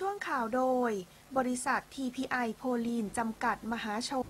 ช่วงข่าวโดยบริษัท TPI โพลีนจำกัดมหาชน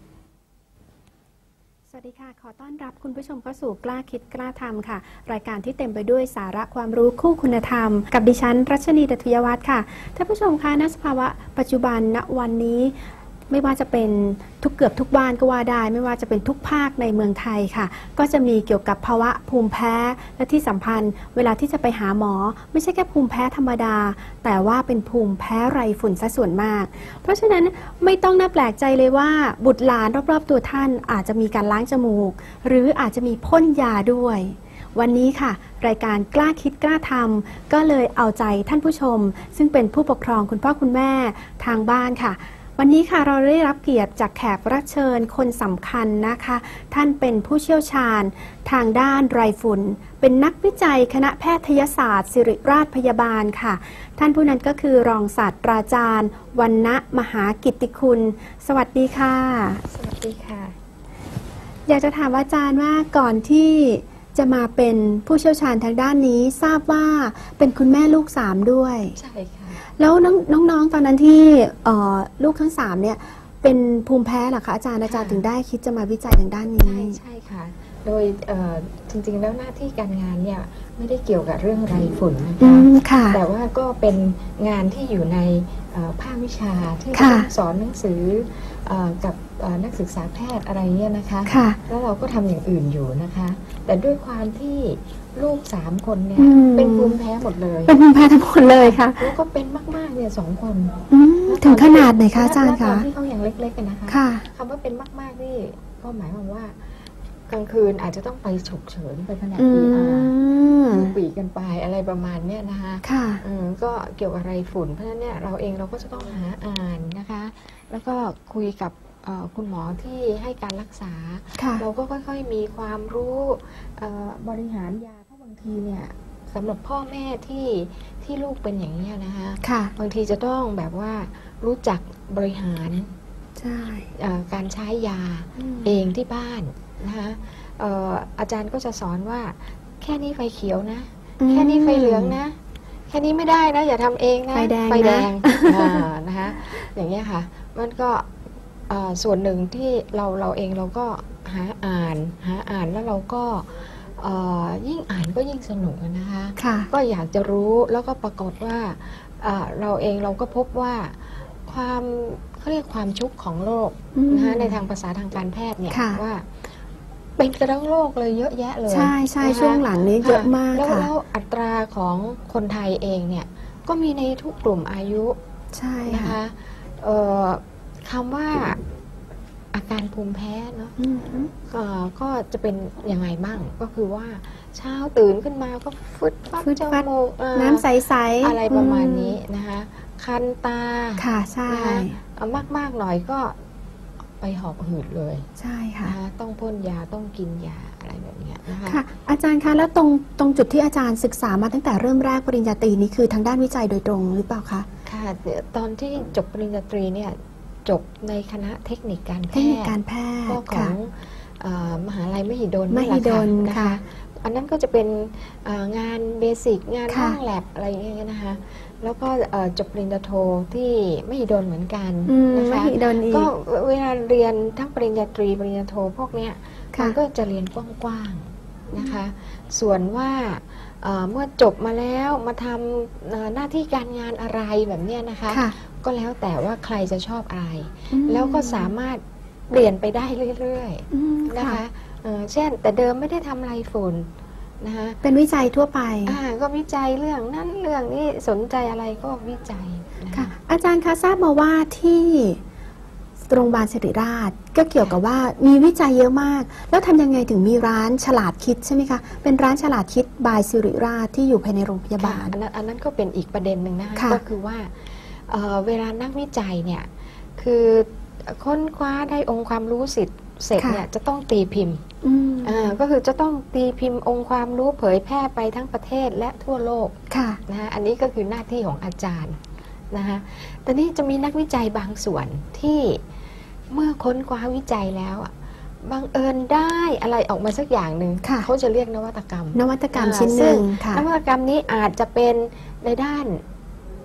สวัสดีค่ะขอต้อนรับคุณผู้ชมเข้าสู่กล้าคิดกล้าทำค่ะรายการที่เต็มไปด้วยสาระความรู้คู่คุณธรรมกับดิฉันรัชนี ดทุยวัฒน์ค่ะท่านผู้ชมคะณสภาวะปัจจุบันณวันนี้ไม่ว่าจะเป็นเกือบทุกบ้านก็ว่าได้ไม่ว่าจะเป็นทุกภาคในเมืองไทยค่ะก็จะมีเกี่ยวกับภาวะภูมิแพ้และที่สำคัญเวลาที่จะไปหาหมอไม่ใช่แค่ภูมิแพ้ธรรมดาแต่ว่าเป็นภูมิแพ้ไรฝุ่นซะส่วนมากเพราะฉะนั้นไม่ต้องน่าแปลกใจเลยว่าบุตรหลานรอบๆตัวท่านอาจจะมีการล้างจมูกหรืออาจจะมีพ่นยาด้วยวันนี้ค่ะรายการกล้าคิดกล้าทำก็เลยเอาใจท่านผู้ชมซึ่งเป็นผู้ปกครองคุณพ่อคุณแม่ทางบ้านค่ะวันนี้ค่ะเราได้รับเกียรติจากแขกรับเชิญคนสำคัญนะคะท่านเป็นผู้เชี่ยวชาญทางด้านไรฝุ่นเป็นนักวิจัยคณะแพทยศาสตร์ศิริราชพยาบาลค่ะท่านผู้นั้นก็คือรองศาสตราจารย์วรรณมหากิตติคุณสวัสดีค่ะสวัสดีค่ะอยากจะถามอาจารย์ว่าก่อนที่จะมาเป็นผู้เชี่ยวชาญทางด้านนี้ทราบว่าเป็นคุณแม่ลูก3ด้วยใช่ค่ะแล้วน้องๆตอนนั้นที่ลูกทั้ง3เนี่ยเป็นภูมิแพ้เหรอคะอาจารย์ถึงได้คิดจะมาวิจัยทางด้านนี้ใช่ค่ะโดยจริงๆแล้วหน้าที่การงานเนี่ยไม่ได้เกี่ยวกับเรื่องไรฝุ่นนะคะแต่ว่าก็เป็นงานที่อยู่ในภาควิชาที่สอนหนังสือกับนักศึกษาแพทย์อะไรเนี่ยนะคะแล้วเราก็ทำอย่างอื่นอยู่นะคะแต่ด้วยความที่ลูก3 คนเนี่ยเป็นภูมิแพ้หมดเลยเป็นภูมิแพ้ทั้งหมดเลยค่ะแล้วก็เป็นมากๆเนี่ย2 คนถึงขนาดไหนคะอาจารย์คะที่เขายังเล็กๆกันนะคะคำว่าเป็นมากๆนี่ก็หมายความว่ากลางคืนอาจจะต้องไปฉุกเฉินไปแผนกปีกันไปอะไรประมาณเนี้ยนะคะก็เกี่ยวกับไรฝุ่นเพราะฉะนั้นเนี่ยเราเองเราก็จะต้องหาอ่านนะคะแล้วก็คุยกับคุณหมอที่ให้การรักษาเราก็ค่อยๆมีความรู้บริหารยาเพราะบางทีเนี่ยสำหรับพ่อแม่ที่ลูกเป็นอย่างนี้นะคะบางทีจะต้องแบบว่ารู้จักบริหารการใช้ยาเองที่บ้านนะคะอาจารย์ก็จะสอนว่าแค่นี้ไฟเขียวนะแค่นี้ไฟเหลืองนะแค่นี้ไม่ได้นะอย่าทำเองนะไฟแดงนะคะอย่างนี้ค่ะมันก็ส่วนหนึ่งที่เราเองเราก็หาอ่านแล้วเราก็ยิ่งอ่านก็ยิ่งสนุกนะคะก็อยากจะรู้แล้วก็ปรากฏว่าเราเองเราก็พบว่าเขาเรียกความชุกของโรคนะคะในทางภาษาทางการแพทย์เนี่ยว่าเป็นกระทั่งโรคเลยเยอะแยะเลยใช่ช่วงหลังนี้เยอะมากค่ะแล้วอัตราของคนไทยเองเนี่ยก็มีในทุกกลุ่มอายุใช่นะคะคำว่าอาการภูมิแพ้เนาะก็จะเป็นยังไงบ้างก็คือว่าเช้าตื่นขึ้นมาก็ฟึดฟัดจมูกน้ำใสๆอะไรประมาณนี้นะคะคันตาค่ะใช่มากๆหน่อยก็ไปหอบหืดเลยใช่ค่ะต้องพ่นยาต้องกินยาอะไรแบบนี้นะคะค่ะอาจารย์คะแล้วตรงจุดที่อาจารย์ศึกษามาตั้งแต่เริ่มแรกปริญญาตรีนี้คือทางด้านวิจัยโดยตรงหรือเปล่าคะค่ะตอนที่จบปริญญาตรีเนี่ยจบในคณะเทคนิคการแพทย์ของมหาลัยมหิดลนะคะอันนั้นก็จะเป็นงานเบสิกงานห้องแลบอะไรอย่างเงี้ยนะคะแล้วก็จบปริญญาโทที่มหิดลเหมือนกันนะคะก็เวลาเรียนทั้งปริญญาตรีปริญญาโทพวกเนี้ยมันก็จะเรียนกว้างๆนะคะส่วนว่าเมื่อจบมาแล้วมาทำหน้าที่การงานอะไรแบบเนี้ยนะคะก็แล้วแต่ว่าใครจะชอบอะไรแล้วก็สามารถเปลี่ยนไปได้เรื่อยๆนะคะเช่นแต่เดิมไม่ได้ทำไรฝุ่นนะคะเป็นวิจัยทั่วไปก็วิจัยเรื่องนั้นเรื่องนี้สนใจอะไรก็วิจัยค่ะอาจารย์คะทราบมาว่าที่โรงพยาบาลศิริราชก็เกี่ยวกับว่ามีวิจัยเยอะมากแล้วทำยังไงถึงมีร้านฉลาดคิดใช่ไหมคะเป็นร้านฉลาดคิดบายศิริราชที่อยู่ภายในโรงพยาบาลอันนั้นก็เป็นอีกประเด็นหนึ่งนะคะก็คือว่าเวลานักวิจัยเนี่ยคือค้นคว้าได้องค์ความรู้เสร็จเนี่ยจะต้องตีพิมพ์ก็คือจะต้องตีพิมพ์องค์ความรู้เผยแพร่ไปทั้งประเทศและทั่วโลกนะอันนี้ก็คือหน้าที่ของอาจารย์นะคะแต่นี่จะมีนักวิจัยบางส่วนที่เมื่อค้นคว้าวิจัยแล้วบังเอิญได้อะไรออกมาสักอย่างหนึ่งเขาจะเรียกนวัตกรรมชิ้นหนึ่งนวัตกรรมนี้อาจจะเป็นในด้าน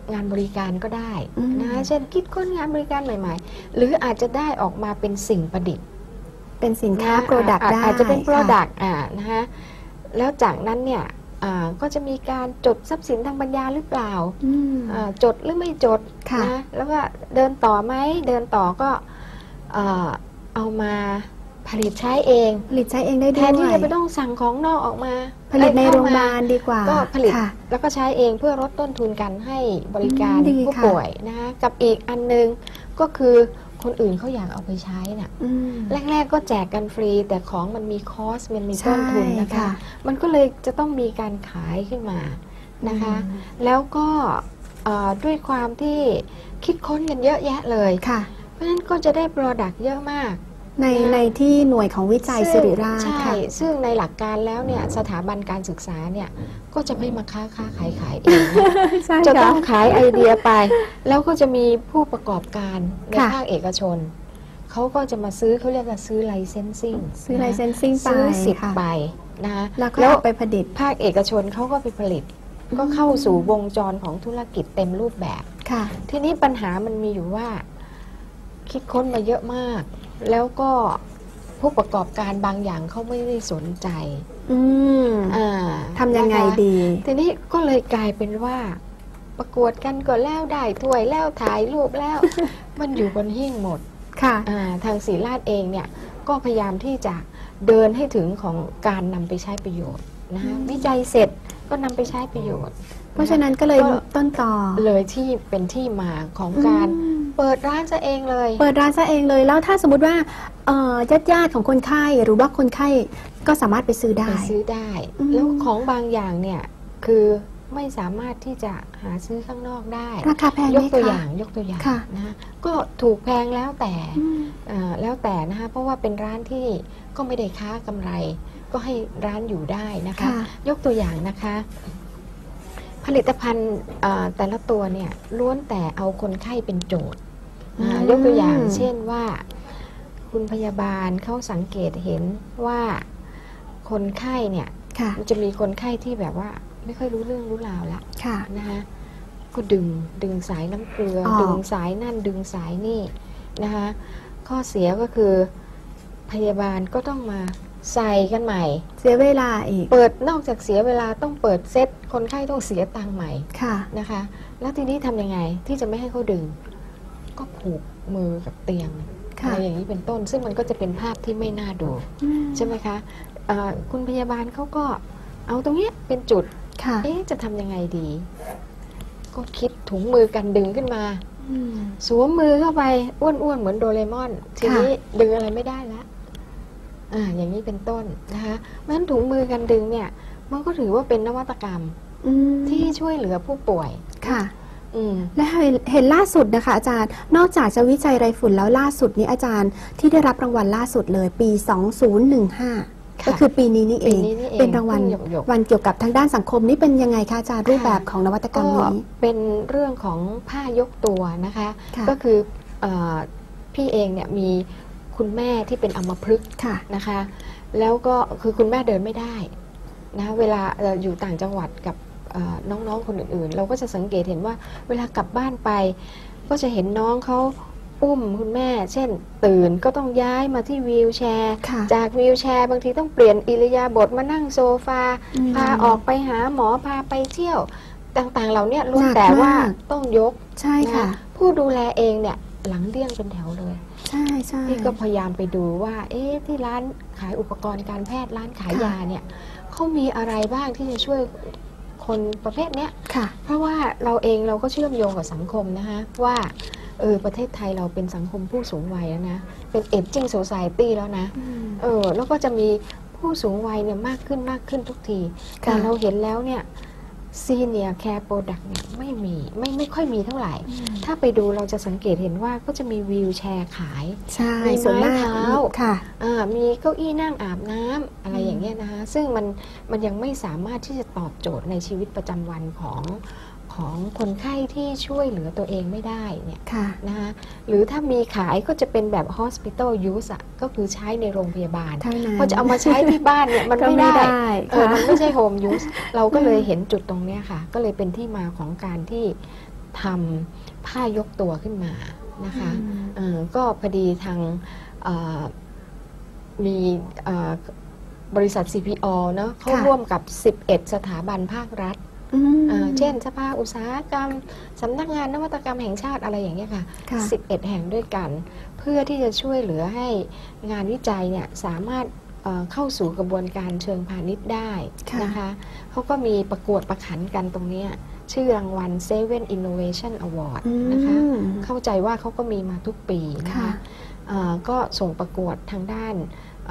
งานบริการก็ได้นะเช่นคิดค้นงานบริการใหม่ๆหรืออาจจะได้ออกมาเป็นสิ่งประดิษฐ์เป็นสินค้า Product ได้อาจจะเป็น Product นะคะแล้วจากนั้นเนี่ยก็จะมีการจดทรัพย์สินทางปัญญาหรือเปล่าจดหรือไม่จดนะแล้วก็เดินต่อไหมเดินต่อก็เอามาผลิตใช้เองได้ด้วยแทนที่จะไปต้องสั่งของนอกออกมาผลิตในโรงพยาบาลดีกว่าก็ผลิตแล้วก็ใช้เองเพื่อลดต้นทุนกันให้บริการผู้ป่วยนะคะกับอีกอันนึงก็คือคนอื่นเขาอยากเอาไปใช้น่ะแรกๆก็แจกกันฟรีแต่ของมันมีคอสมันมีต้นทุนนะคะมันก็เลยจะต้องมีการขายขึ้นมานะคะแล้วก็ด้วยความที่คิดค้นกันเยอะแยะเลยเพราะฉะนั้นก็จะได้โปรดักต์เยอะมากในที่หน่วยของวิจัยศิริราชใช่ซึ่งในหลักการแล้วเนี่ยสถาบันการศึกษาเนี่ยก็จะไม่มาค้าขายเองจะต้องขายไอเดียไปแล้วก็จะมีผู้ประกอบการในภาคเอกชนเขาก็จะมาซื้อเขาเรียกว่าซื้อ licensing ไปซื้อ10 ใบนะคะแล้วไปผลิตภาคเอกชนเขาก็ไปผลิตก็เข้าสู่วงจรของธุรกิจเต็มรูปแบบทีนี้ปัญหามันมีอยู่ว่าคิดค้นมาเยอะมากแล้วก็ผู้ประกอบการบางอย่างเขาไม่ได้สนใจทำยังไงดีทีนี้ก็เลยกลายเป็นว่าประกวดกันก็แล้วได้ถ้วยแล้วถ่ายรูปแล้ว มันอยู่บนหิ้งหมดทางศรีราชเองเนี่ยก็พยายามที่จะเดินให้ถึงของการนำไปใช้ประโยชน์นะวิจัยเสร็จก็นำไปใช้ประโยชน์เพราะฉะนั้นก็เลยต้นต่อเลยที่เป็นที่มาของการเปิดร้านซะเองเลยแล้วถ้าสมมติว่าญาติของคนไข้หรือว่าคนไข้ก็สามารถไปซื้อได้แล้วของบางอย่างเนี่ยคือไม่สามารถที่จะหาซื้อข้างนอกได้ราคาแพงไหมคะยกตัวอย่างนะก็ถูกแพงแล้วแต่นะคะเพราะว่าเป็นร้านที่ก็ไม่ได้ค้ากำไรก็ให้ร้านอยู่ได้นะคะยกตัวอย่างนะคะผลิตภัณฑ์แต่ละตัวเนี่ยล้วนแต่เอาคนไข้เป็นโจทย์ยกตัวอย่างเช่นว่าคุณพยาบาลเขาสังเกตเห็นว่าคนไข้เนี่ยจะมีคนไข้ที่แบบว่าไม่ค่อยรู้เรื่องรู้ราวแล้วนะคะก็ดึงสายน้ำเกลือดึงสายนั่นดึงสายนี่นะคะข้อเสียก็คือพยาบาลก็ต้องมาใส่กันใหม่เสียเวลาอีกเปิดนอกจากเสียเวลาต้องเปิดเซตคนไข้ต้องเสียตังค์ใหม่นะคะแล้วทีนี้ทำยังไงที่จะไม่ให้เขาดึงก็ผูกมือกับเตียงอะไรอย่างนี้เป็นต้นซึ่งมันก็จะเป็นภาพที่ไม่น่าดูใช่ไหมคะคุณพยาบาลเขาก็เอาตรงนี้เป็นจุดจะทำยังไงดีก็คิดถุงมือกันดึงขึ้นมาสวมมือเข้าไปอ้วนๆเหมือนโดเรมอนทีนี้ดึงอะไรไม่ได้แล้วอย่างนี้เป็นต้นนะคะเพราะฉะนั้นถุงมือกันดึงเนี่ยมันก็ถือว่าเป็นนวัตกรรมที่ช่วยเหลือผู้ป่วยค่ะและเห็นล่าสุดนะคะอาจารย์นอกจากจะวิจัยไรฝุ่นแล้วล่าสุดนี้อาจารย์ที่ได้รับรางวัลล่าสุดเลยปี 2015ก็คือปีนี้นี่เองเป็นรางวัลวันเกี่ยวกับทางด้านสังคมนี่เป็นยังไงคะอาจารย์รูปแบบของนวัตกรรมนี้เป็นเรื่องของผ้ายกตัวนะคะก็คือพี่เองเนี่ยมีคุณแม่ที่เป็นอัมพฤกษ์นะคะแล้วก็คือคุณแม่เดินไม่ได้นะเวลาอยู่ต่างจังหวัดกับน้องๆคนอื่นๆเราก็จะสังเกตเห็นว่าเวลากลับบ้านไปก็จะเห็นน้องเขาอุ้มคุณแม่เช่นตื่นก็ต้องย้ายมาที่วีลแชร์จากวีลแชร์บางทีต้องเปลี่ยนอิริยาบถมานั่งโซฟาพาออกไปหาหมอพาไปเที่ยวต่างๆเหล่านี้ล้วนแต่ว่าต้องยกใช่ค่ะผู้ดูแลเองเนี่ยหลังเลี่ยงเป็นแถวเลยใช่ใช่พี่ก็พยายามไปดูว่าที่ร้านขายอุปกรณ์การแพทย์ร้านขายยาเนี่ยเขามีอะไรบ้างที่จะช่วยคนประเภทเนี้ยเพราะว่าเราเองเราก็เชื่อมโยงกับสังคมนะคะว่าประเทศไทยเราเป็นสังคมผู้สูงวัยแล้วนะเป็นเอจจิ้งโซซายตี้แล้วนะแล้วก็จะมีผู้สูงวัยเนี่ยมากขึ้นทุกทีแต่เราเห็นแล้วเนี่ยซีเนียร์แคร์โปรดักต์เนี่ยไม่ค่อยมีเท่าไหร่ถ้าไปดูเราจะสังเกตเห็นว่าก็จะมีวีลแชร์ขายมีไม้เท้ามีเก้าอี้นั่งอาบน้ำอะไรอย่างเงี้ยนะคะซึ่งมันยังไม่สามารถที่จะตอบโจทย์ในชีวิตประจำวันของคนไข้ที่ช่วยเหลือตัวเองไม่ได้เนี่ยนะคะหรือถ้ามีขายก็จะเป็นแบบ hospital use ก็คือใช้ในโรงพยาบาลพอจะเอามาใช้ที่บ้านเนี่ยมันไม่ได้มันไม่ใช่ home use เราก็เลยเห็นจุดตรงนี้ค่ะก็เลยเป็นที่มาของการที่ทำผ้ายกตัวขึ้นมานะคะก็พอดีทางมีบริษัท CPO เนาะเขาร่วมกับ11 สถาบันภาครัฐเช่นสภาอุตสาหกรรมสำนักงานนวัตกรรมแห่งชาติอะไรอย่างเงี้ยค่ะ11 แห่งด้วยกันเพื่อที่จะช่วยเหลือให้งานวิจัยเนี่ยสามารถเข้าสู่กระบวนการเชิงพาณิชย์ได้นะคะเขาก็มีประกวดประขันกันตรงนี้ชื่อรางวัล Seven Innovation Award นะคะเข้าใจว่าเขาก็มีมาทุกปีนะคะก็ส่งประกวดทางด้าน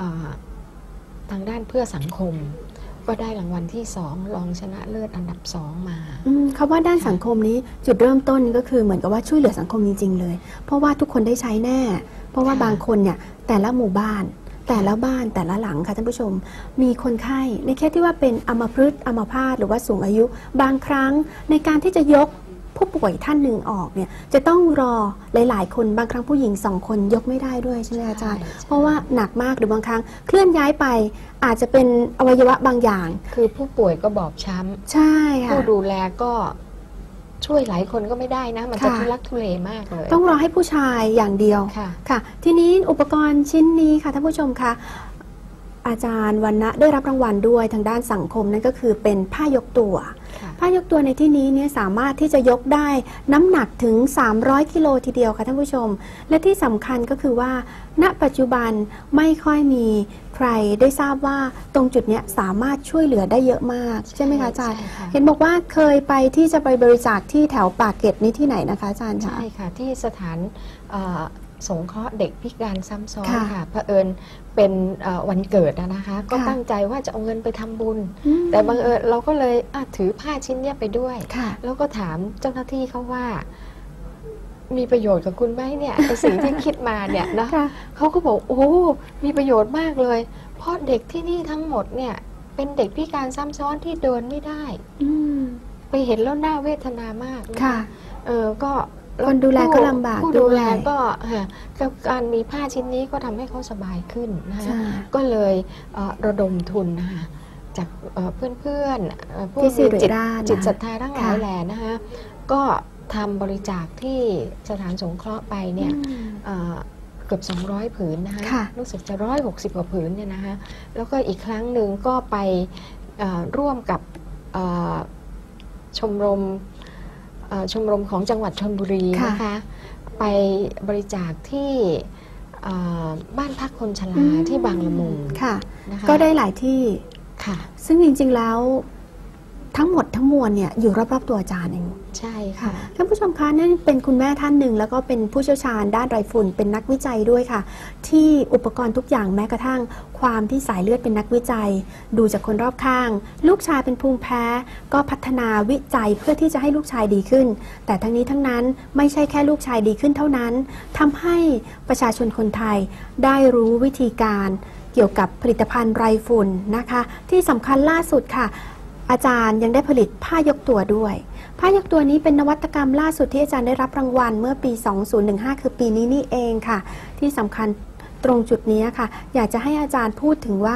เพื่อสังคมก็ได้รางวัลที่2รองชนะเลิศอันดับ2มาคำว่าด้านสังคมนี้จุดเริ่มต้นก็คือเหมือนกับว่าช่วยเหลือสังคมจริงๆเลยเพราะว่าทุกคนได้ใช้แน่เพราะว่าบางคนเนี่ยแต่ละหมู่บ้านแต่ละบ้านแต่ละหลังค่ะท่านผู้ชมมีคนไข้ในเคสที่ว่าเป็นอัมพฤกษ์อัมพาตหรือว่าสูงอายุบางครั้งในการที่จะยกผู้ป่วยท่านหนึ่งออกเนี่ยจะต้องรอหลายๆคนบางครั้งผู้หญิง2 คนยกไม่ได้ด้วยใช่ไหมอาจารย์เพราะว่าหนักมากหรือบางครั้งเคลื่อนย้ายไปอาจจะเป็นอวัยวะบางอย่างคือผู้ป่วยก็บอบช้ำใช่ค่ะผู้ดูแลก็ช่วยหลายคนก็ไม่ได้นะมันจะทุลักทุเลมากเลยต้องรอให้ผู้ชายอย่างเดียวค่ะทีนี้อุปกรณ์ชิ้นนี้ค่ะท่านผู้ชมคะอาจารย์วรรณะได้รับรางวัลด้วยทางด้านสังคมนั่นก็คือเป็นผ้ายกตัวผ้ายกตัวในที่นี้เนี่ยสามารถที่จะยกได้น้ำหนักถึง300 กิโลทีเดียวค่ะท่านผู้ชมและที่สำคัญก็คือว่าณปัจจุบันไม่ค่อยมีใครได้ทราบว่าตรงจุดนี้สามารถช่วยเหลือได้เยอะมากใช่ไหมคะอาจารย์เห็นบอกว่าเคยไปที่จะไปบริจาคที่แถวปากเกร็ดนี้ที่ไหนนะคะอาจารย์คะใช่ค่ะที่สถานสงเคราะห์เด็กพิการซ้ำซ้อนค่ะเผอิญเป็นวันเกิดนะคะก็ตั้งใจว่าจะเอาเงินไปทำบุญแต่บังเอิญเราก็เลยถือผ้าชิ้นนี้ไปด้วยแล้วก็ถามเจ้าหน้าที่เขาว่ามีประโยชน์กับคุณไหมเนี่ยสิ่งที่คิดมาเนี่ยนะเขาก็บอกโอ้มีประโยชน์มากเลยเพราะเด็กที่นี่ทั้งหมดเนี่ยเป็นเด็กพิการซ้ำซ้อนที่เดินไม่ได้ไปเห็นแล้วน่าเวทนามากค่ะก็คนดูแลก็ลำบากผู้ดูแลก็กับการมีผ้าชิ้นนี้ก็ทำให้เขาสบายขึ้นนะคะก็เลยระดมทุนนะคะจากเพื่อนๆผู้มีจิตศรัทธาทั้งหลายแหล่นะคะก็ทำบริจาคที่สถานสงเคราะห์ไปเนี่ยเกือบ200 ผืนนะคะรู้สึกจะ160 กว่าผืนเนี่ยนะคะแล้วก็อีกครั้งหนึ่งก็ไปร่วมกับชมรมของจังหวัดชลบุรีนะคะไปบริจาคที่บ้านพักคนชราที่บางละมุงนะคะก็ได้หลายที่ค่ะซึ่งจริงๆแล้วทั้งหมดทั้งมวลเนี่ยอยู่รอบๆตัวอาจารย์เองใช่ค่ะท่านผู้ชมคะนั่นเป็นคุณแม่ท่านหนึ่งแล้วก็เป็นผู้เชี่ยวชาญด้านไรฝุ่นเป็นนักวิจัยด้วยค่ะที่อุปกรณ์ทุกอย่างแม้กระทั่งความที่สายเลือดเป็นนักวิจัยดูจากคนรอบข้างลูกชายเป็นภูมิแพ้ก็พัฒนาวิจัยเพื่อที่จะให้ลูกชายดีขึ้นแต่ทั้งนี้ทั้งนั้นไม่ใช่แค่ลูกชายดีขึ้นเท่านั้นทำให้ประชาชนคนไทยได้รู้วิธีการเกี่ยวกับผลิตภัณฑ์ไรฝุ่นนะคะที่สำคัญล่าสุดค่ะอาจารย์ยังได้ผลิตผ้ายกตัวด้วยผ้ายกตัวนี้เป็นนวัตกรรมล่าสุดที่อาจารย์ได้รับรางวัลเมื่อปี 2015 คือปีนี้นี่เองค่ะที่สำคัญตรงจุดนี้ค่ะอยากจะให้อาจารย์พูดถึงว่า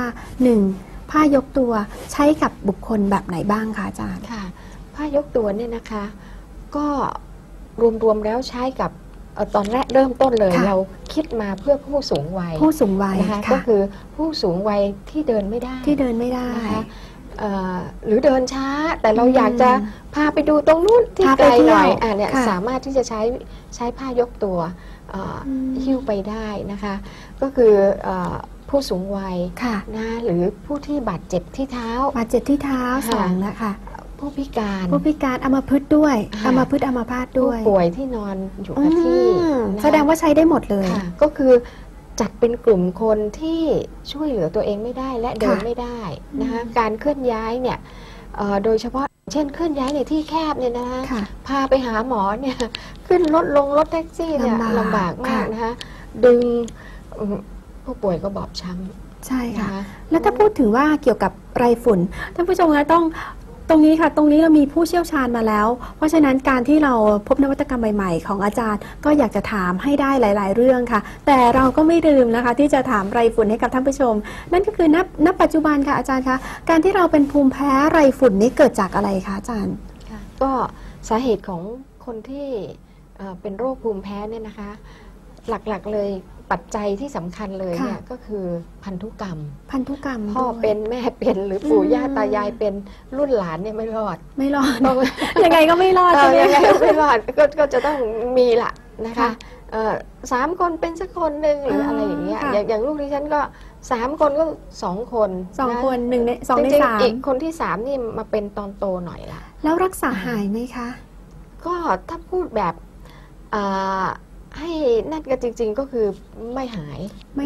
1. ผ้ายกตัวใช้กับบุคคลแบบไหนบ้างคะอาจารย์ค่ะผ้ายกตัวเนี่ยนะคะก็รวมๆแล้วใช้กับตอนแรกเริ่มต้นเลยเราคิดมาเพื่อผู้สูงวัยนะคะก็คือผู้สูงวัยที่เดินไม่ได้นะคะหรือเดินช้าแต่เราอยากจะพาไปดูตรงนู้นที่ไกลหน่อยเนี่ยสามารถที่จะใช้ผ้ายกตัวหิ้วไปได้นะคะก็คือผู้สูงวัยนะหรือผู้ที่บาดเจ็บที่เท้า 2นะคะผู้พิการอัมพฤกษ์ด้วยอัมพฤกษ์อัมพาตด้วยผู้ป่วยที่นอนอยู่กับที่แสดงว่าใช้ได้หมดเลยก็คือจัดเป็นกลุ่มคนที่ช่วยเหลือตัวเองไม่ได้และเดินไม่ได้นะคะการเคลื่อนย้ายเนี่ยโดยเฉพาะเช่นเคลื่อนย้ายในที่แคบเนี่ยนะคะพาไปหาหมอเนี่ยขึ้นรถลงรถแท็กซี่เนี่ยลำบากมากนะคะดึงผู้ป่วยก็บอบช้ำใช่ค่ะแล้วถ้าพูดถึงว่าเกี่ยวกับไรฝุ่นท่านผู้ชมคะต้องตรงนี้ค่ะตรงนี้เรามีผู้เชี่ยวชาญมาแล้วเพราะฉะนั้นการที่เราพบนวัตกรรมใหม่ๆของอาจารย์ก็อยากจะถามให้ได้หลายๆเรื่องค่ะแต่เราก็ไม่ลืมนะคะที่จะถามไรฝุ่นให้กับท่านผู้ชมนั่นก็คือณปัจจุบันค่ะอาจารย์คะการที่เราเป็นภูมิแพ้ไรฝุ่นนี้เกิดจากอะไรคะอาจารย์ก็สาเหตุของคนที่เป็นโรคภูมิแพ้เนี่ยนะคะหลักๆเลยปัจจัยที่สำคัญเลยเนี่ยก็คือพันธุกรรมพ่อเป็นแม่เป็นหรือปู่ย่าตายายเป็นรุ่นหลานเนี่ยไม่รอดยังไงก็ไม่รอดยังไงก็ไม่รอดก็จะต้องมีละนะคะ3 คนเป็นสักคนหนึ่งหรืออะไรอย่างเงี้ยอย่างลูกดิฉันก็3 คนก็2 คน 1 ใน 2 ใน 3 อีกคนที่3นี่มาเป็นตอนโตหน่อยละแล้วรักษาหายไหมคะก็ถ้าพูดแบบให้นั่นก็จริงๆก็คือไม่หาย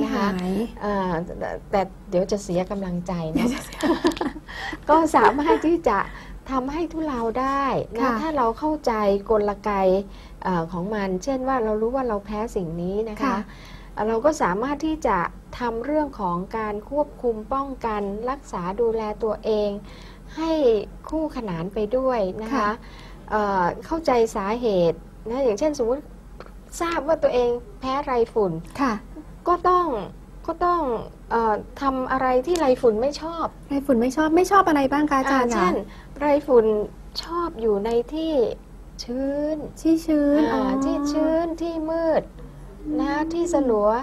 แต่เดี๋ยวจะเสียกำลังใจนะก็สามารถที่จะทำให้ทุเลาได้นะถ้าเราเข้าใจกลไกของมันเช่นว่าเรารู้ว่าเราแพ้สิ่งนี้นะคะเราก็สามารถที่จะทำเรื่องของการควบคุมป้องกันรักษาดูแลตัวเองให้คู่ขนานไปด้วยนะคะเข้าใจสาเหตุนะอย่างเช่นสมมติทราบว่าตัวเองแพ้ไรฝุ่นก็ต้องทำอะไรที่ไรฝุ่นไม่ชอบอะไรบ้างคะอาจารย์เช่นไรฝุ่นชอบอยู่ในที่ชื้นที่ชื้นที่มืดนะที่สลัว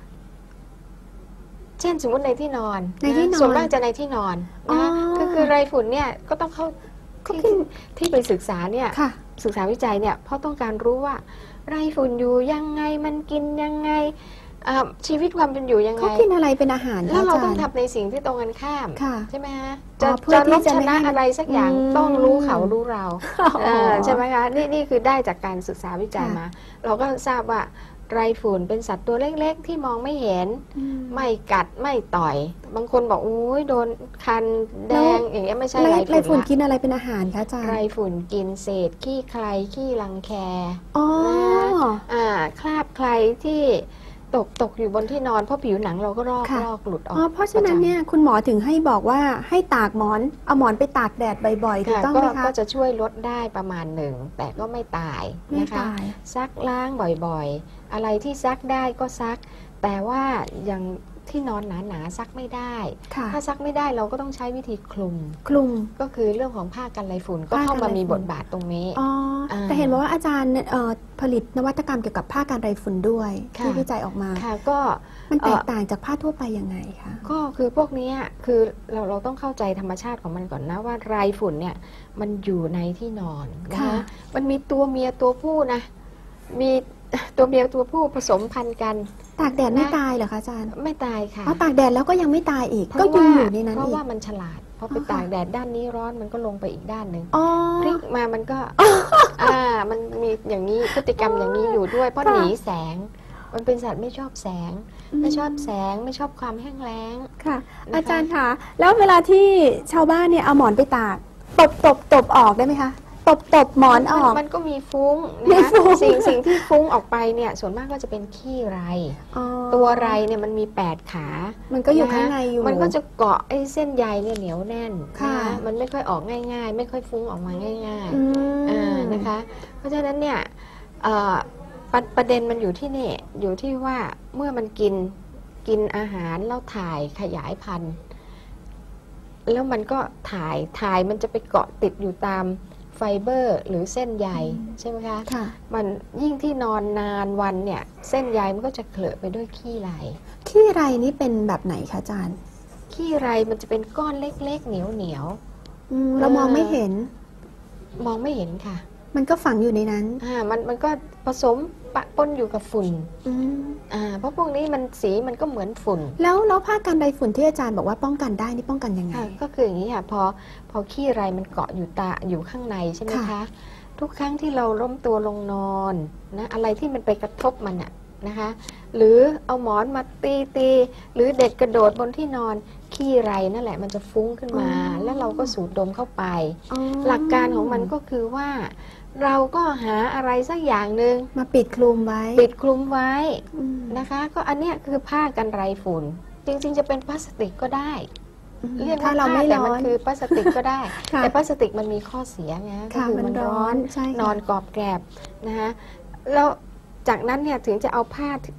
เช่นสมมติในที่นอนส่วนมากจะในที่นอนนะคือไรฝุ่นเนี่ยก็ต้องเข้าที่ไปศึกษาเนี่ยศึกษาวิจัยเนี่ยเพราะต้องการรู้ว่าไรฝุ่นอยู่ยังไงมันกินยังไงชีวิตความเป็นอยู่ยังไงเขากินอะไรเป็นอาหารแล้วเราต้องทำในสิ่งที่ตรงกันข้ามใช่ไหมฮะจะลบชนะอะไรสักอย่างต้องรู้เขารู้เราใช่ไหมคะนี่คือได้จากการศึกษาวิจัยมาเราก็ทราบว่าไรฝุ่นเป็นสัตว์ตัวเล็กๆที่มองไม่เห็นไม่กัดไม่ต่อยบางคนบอกโอ้ยโดนคันแดงอย่างเงี้ยไม่ใช่ไรฝุ่นกินอะไรเป็นอาหารคะอาจารย์ไรฝุ่นกินเศษขี้ใครขี้รังแคคราบใครที่ตกอยู่บนที่นอนเพราะผิวหนังเราก็ลอกหลุดออกเพราะฉะนั้นเนี่ยคุณหมอถึงให้บอกว่าให้ตากหมอนเอาหมอนไปตากแดดบ่อยๆถูกต้องไหมคะก็จะช่วยลดได้ประมาณหนึ่งแต่ก็ไม่ตายนะคะซักล้างบ่อยๆอะไรที่ซักได้ก็ซักแต่ว่าอย่างที่นอนหนาๆซักไม่ได้ถ้าซักไม่ได้เราก็ต้องใช้วิธีคลุมก็คือเรื่องของผ้ากันไรฝุ่นก็เข้ามามีบทบาทตรงนี้แต่เห็นว่าอาจารย์ผลิตนวัตกรรมเกี่ยวกับผ้ากันไรฝุ่นด้วยที่วิจัยออกมาก็มันแตกต่างจากผ้าทั่วไปยังไงคะก็คือพวกนี้คือเราต้องเข้าใจธรรมชาติของมันก่อนนะว่าไรฝุ่นเนี่ยมันอยู่ในที่นอนนะคะมันมีตัวเมียตัวผู้นะมีตัวเมียตัวผู้ผสมพันธุ์กันตากแดดไม่ตายเหรอคะอาจารย์ไม่ตายค่ะตากแดดแล้วก็ยังไม่ตายอีกก็ยังอยู่ในนั้นเพราะว่ามันฉลาดพอไปตากแดดด้านนี้ร้อนมันก็ลงไปอีกด้านหนึ่งพลิกมามันก็มันมีอย่างนี้พฤติกรรมอย่างนี้อยู่ด้วยเพราะหนีแสงมันเป็นสัตว์ไม่ชอบแสงไม่ชอบความแห้งแล้งค่ะอาจารย์คะแล้วเวลาที่ชาวบ้านเนี่ยเอาหมอนไปตากตบออกได้ไหมคะตบหมอนออกมันก็มีฟุ้งนะสิ่งที่ฟุ้งออกไปเนี่ยส่วนมากก็จะเป็นขี้ไรตัวไรเนี่ยมันมี8 ขามันก็อยู่ข้างในอยู่มันก็จะเกาะไอ้เส้นใยเนี่ยเหนียวแน่นนะมันไม่ค่อยออกง่ายๆไม่ค่อยฟุ้งออกมาง่ายๆนะคะเพราะฉะนั้นเนี่ยประเด็นมันอยู่ที่นี่อยู่ที่ว่าเมื่อมันกินอาหารแล้วถ่ายขยายพันธุ์แล้วมันก็ถ่ายมันจะไปเกาะติดอยู่ตามไฟเบอร์หรือเส้นใยใช่ไหมคะมันยิ่งที่นอนนานวันเนี่ยเส้นใยมันก็จะเคลอะไปด้วยขี้ไรนี่เป็นแบบไหนคะอาจารย์ขี้ไรมันจะเป็นก้อนเล็กๆเหนียวเรามองไม่เห็นค่ะมันก็ฝังอยู่ในนั้นมันก็ผสมปะปนอยู่กับฝุ่นเพราะพวกนี้มันสีมันก็เหมือนฝุ่นแล้วผ้ากันไรฝุ่นที่อาจารย์บอกว่าป้องกันได้นี่ป้องกันยังไงก็คืออย่างนี้ค่ะพอขี้ไรมันเกาะอยู่ข้างในใช่ไหมคะทุกครั้งที่เราล้มตัวลงนอนนะอะไรที่มันไปกระทบมันนะคะหรือเอาหมอนมาตีหรือเด็กกระโดดบนที่นอนขี้ไรนั่นแหละมันจะฟุ้งขึ้นมาแล้วเราก็สูดดมเข้าไปหลักการของมันก็คือว่าเราก็หาอะไรสักอย่างหนึ่งมาปิดคลุมไว้นะคะก็อันเนี้ยคือผ้ากันไรฝุ่นจริงๆจะเป็นพลาสติกก็ได้เรียกว่าผ้าแต่มันคือพลาสติกก็ได้แต่พลาสติกมันมีข้อเสียไงก็คือมันร้อนนอนกรอบแกรบนะคะแล้วจากนั้นเนี่ยถึงจะเอาผ้า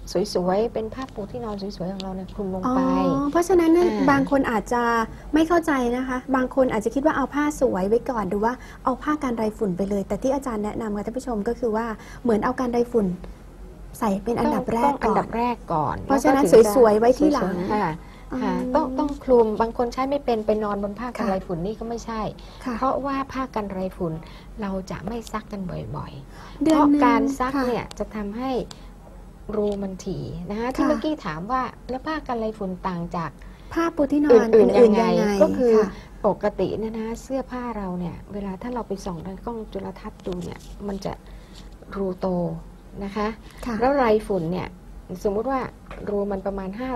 สวยๆเป็นผ้าปูที่นอนสวยๆของเราเนี่ยคลุมลงไปเพราะฉะนั้นบางคนอาจจะไม่เข้าใจนะคะ บางคนอาจจะคิดว่าเอาผ้าสวยไว้ก่อนหรือว่าเอาผ้ากันไรฝุ่นไปเลย แต่ที่อาจารย์แนะนำค่ะท่านผู้ชมก็คือว่าเหมือนเอากันไรฝุ่นใส่เป็นอันดับแรกก่อนอันดับแรกก่อนเพราะฉะนั้นสวยๆไว้ที่หลังต้องคลุมบางคนใช้ไม่เป็นไปนอนบนผ้ากันไรฝุ่นนี่ก็ไม่ใช่เพราะว่าผ้ากันไรฝุ่นเราจะไม่ซักกันบ่อยๆเพราะการซักเนี่ยจะทำให้รูมันถี่นะคะที่เมื่อกี้ถามว่าแล้วผ้ากันไรฝุ่นต่างจากผ้าปูที่นอนอื่นๆยังไงก็คือปกติเนี่ยนะเสื้อผ้าเราเนี่ยเวลาถ้าเราไปส่องทางกล้องจุลทรรศน์ดูเนี่ยมันจะรูโตนะคะแล้วไรฝุ่นเนี่ยสมมุติว่ารูมันประมาณ500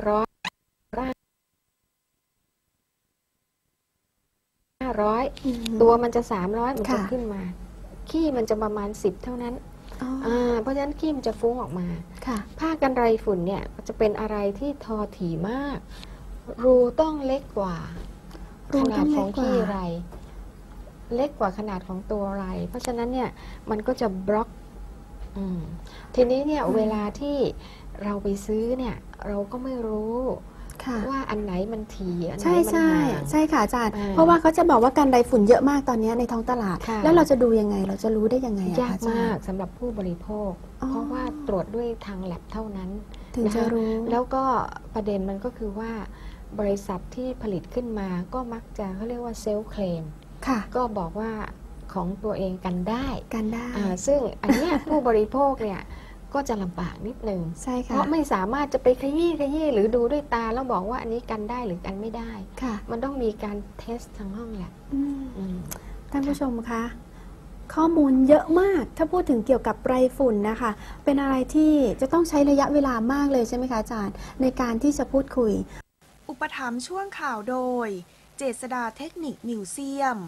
ตัวมันจะ300มันจะขึ้นมาขี้มันจะประมาณ10เท่านั้นเพราะฉะนั้นขี้มันจะฟุ้งออกมาผ้ากันไรฝุ่นเนี่ยจะเป็นอะไรที่ทอถี่มากรูต้องเล็กกว่าขนาดของขี้ไรเล็กกว่าขนาดของตัวไรเพราะฉะนั้นเนี่ยมันก็จะบล็อกทีนี้เนี่ยเวลาที่เราไปซื้อเนี่ยเราก็ไม่รู้ว่าอันไหนมันถี่อันไหนมันห่างใช่ค่ะอาจารย์เพราะว่าเขาจะบอกว่ากันไรฝุ่นเยอะมากตอนนี้ในท้องตลาดแล้วเราจะดูยังไงเราจะรู้ได้ยังไงยากมากสำหรับผู้บริโภคเพราะว่าตรวจด้วยทางแลบเท่านั้นถึงจะรู้แล้วก็ประเด็นมันก็คือว่าบริษัทที่ผลิตขึ้นมาก็มักจะเขาเรียกว่าเซลฟ์เคลมก็บอกว่าของตัวเองกันได้ซึ่งอันนี้ผู้บริโภคเนี่ยก็จะลำบากนิดนึงเพราะไม่สามารถจะไปขยี้หรือดูด้วยตาแล้วบอกว่าอันนี้กันได้หรือกันไม่ได้มันต้องมีการเทสทางห้องแลบท่านผู้ชมคะข้อมูลเยอะมากถ้าพูดถึงเกี่ยวกับไรฝุ่นนะคะเป็นอะไรที่จะต้องใช้ระยะเวลามากเลยใช่ไหมคะอาจารย์ในการที่จะพูดคุยอุปถัมภ์ช่วงข่าวโดยเจษฎาเทคนิคมิวเซียม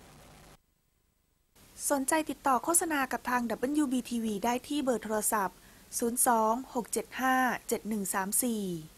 สนใจติดต่อโฆษณากับทาง WBTV ได้ที่เบอร์โทรศัพท์ 02 675 7134